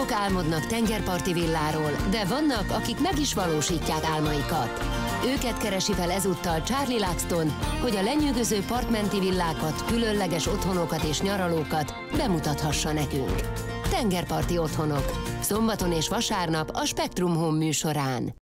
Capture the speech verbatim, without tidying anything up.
Sokak álmodnak tengerparti villáról, de vannak, akik meg is valósítják álmaikat. Őket keresi fel ezúttal Charlie Luxton, hogy a lenyűgöző partmenti villákat, különleges otthonokat és nyaralókat bemutathassa nekünk. Tengerparti otthonok. Szombaton és vasárnap a Spektrum Home műsorán.